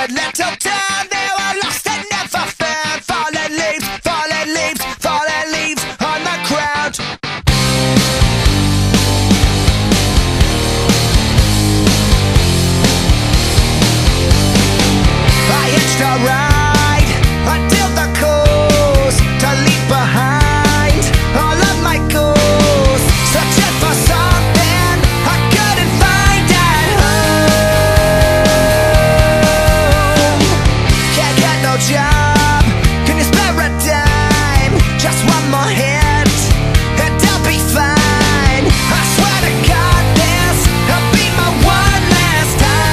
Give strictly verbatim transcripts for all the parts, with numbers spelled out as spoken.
crooked little town. They were lost and never found. Fallen leaves, fallen leaves, fallen leaves on the ground. I hitched a ride until the coast to leave behind all of my goals, searching for something I couldn't find at home. Can't get no job, can you spare a dime? Just one more hit and I'll be fine. I swear to God this'll be my one last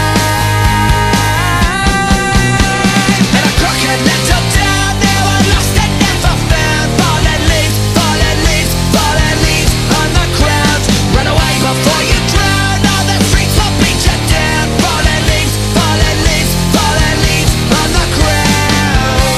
time. In a crooked little town, they were lost and never found. Fallen leaves, fallen leaves, fallen leaves on the ground. Run away before you drown, all the streets will beat you down. Fallen leaves, fallen leaves, fallen leaves on the ground.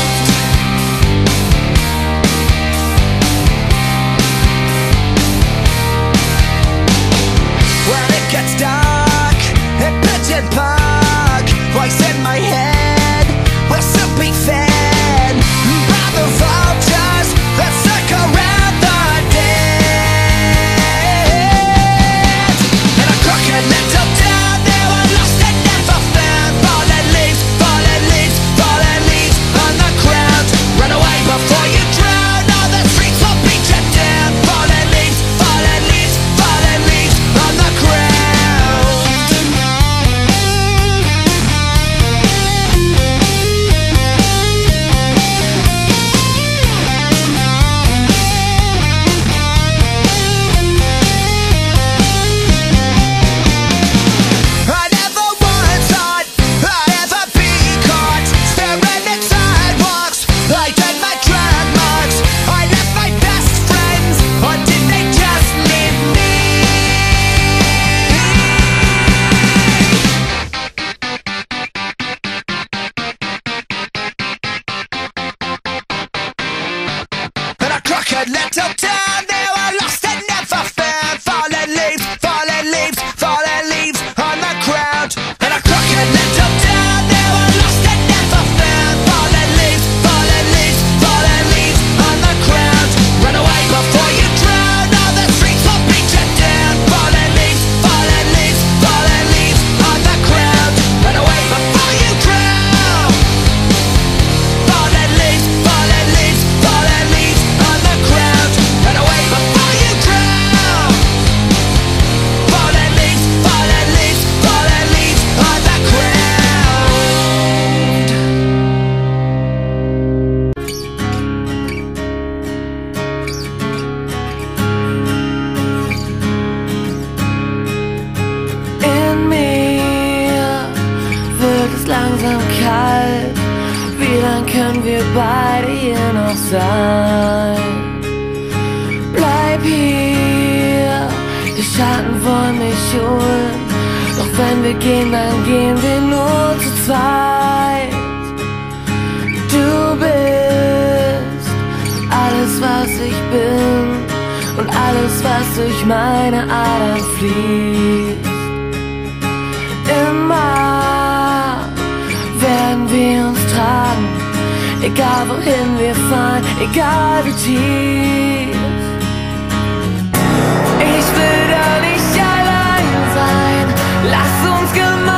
When it gets dark in Pigeon Park, voice in my head will soon be fed by the vultures that circle around the dead. In a crooked little town, they were lost and never found. Fallen leaves, fallen leaves, fallen leaves on the ground. Run away before you drown, all the streets will beat you down. Fallen leaves, fallen leaves, fallen leaves on the ground. I never once thought I'd ever be caught staring at sidewalks. I did my drag marks. I left my best friends, or did they just leave me? In a crooked little town, they were lost and never found. Fallen leaves, fallen leaves, fallen leaves on the ground. In a crooked little town, they were lost and never found. Fallen leaves, fallen leaves, fallen leaves on the ground. Run away before you drown, all the streets will beat you down. Fallen leaves, fallen leaves, fallen leaves on the ground. Run away before you drown. Fallen leaves, fallen leaves, fallen leaves on the ground. Run away before you drown. Fallen leaves, fallen leaves, fallen leaves on the ground. In mir wird es langsam kalt. Wie lang können wir beide hier noch sein? Bleib hier, die Schatten wollen mich holen. Doch wenn wir gehen, dann gehen wir nur zu zweit. Du bist alles, was ich bin, und alles, was durch meine Adern fließt. Immer werden wir uns tragen, egal wohin wir fahren, egal wie tief. Ich will da nicht allein sein, lass uns gemeinsam